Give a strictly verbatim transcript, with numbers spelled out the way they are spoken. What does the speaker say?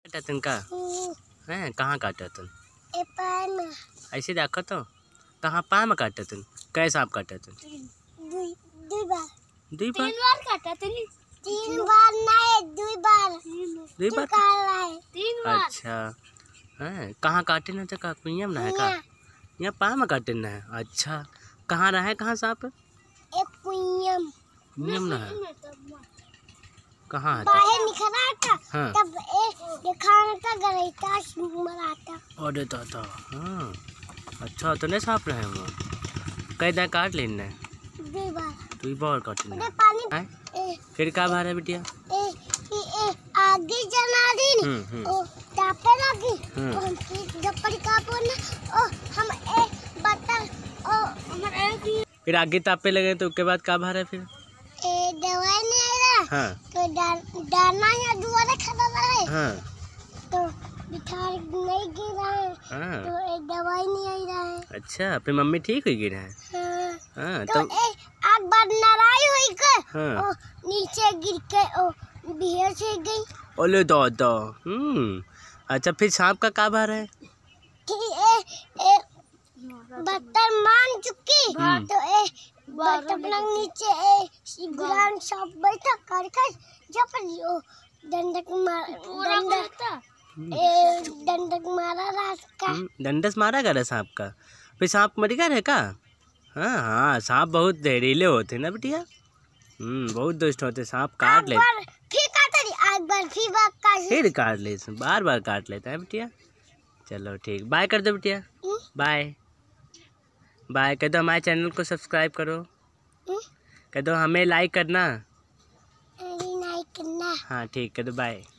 काटा तुम का हैं कहाँ काटा तुम? ए पार में। ऐसे देखो तो कहाँ पाँव में काटा तुम? कै सांप काटा तुम? दुई दुई बार दुई बार तीन बार काटा तुम? तीन बार नहीं दुई बार दुई बार तीन बार। अच्छा हैं कहाँ काटे ना? तो का कुइयाँ में ना है का? यहाँ पाँव में काटे ना है। अच्छा कहाँ रहा है कहाँ सांप? एक कुइयम कुइयाँ में ना है। कहाँ है? बाहर निकला था हाँ। तब ए दिखाना था गलैता मरा था। अरे दादा हाँ अच्छा तो नहीं सांप रहे वहाँ कई दिन काट लेना है दुई बार दुई बार काटना उधर पानी है। ए फिर का भार है बिटिया? ए ए आगे जना दी हम्म हम्म ओ टापे लगी हम्म। ओ हम गप्पड़ का बोलना ओ हम ए बता ओ हमारे एक फिर आगे तापे लगे तो उसके बाद का भार है फिर? ए दवाई नहीं आ रहा हाँ तो डालना या दुआरे खड़ा रहा है हाँ तो बिठार नहीं गिरा है हाँ तो एक दवाई नहीं आ रहा है। अच्छा फिर मम्मी ठीक हुई गिरा है? हाँ, हाँ तो तो ए आग बार नाराई हुई के हाँ ओ नीचे गिर के ओ बिहेर से गई। ओले दादा हम्म अच्छा फिर सांप का का भार है? कि ए ए बर्तन मान चुकी हम्म। तो ए बर्तन लग नीचे ए ग्राउंड सब बैठा कर कर जब ओ डंडक मार डंडक ए डंडक मारा रात का। हम्म, डंडस मारा गया सांप का? फिर सांप मर गया है का? हाँ हाँ सांप बहुत जहरीले होते हैं ना बिटिया। हम्म बहुत दुष्ट होते सांप काट लेते बार फिर काटा दी आग बार फिर बार काट फिर काट लेते बार बार काट लेता है बिटिया। चलो ठीक बाय कर दो बिटिया। बाय बाय कह दो हमारे चैनल को सब्सक्राइब करो। कह दो हमें लाइक करना। नहीं करना। हाँ ठीक कह दो बाय।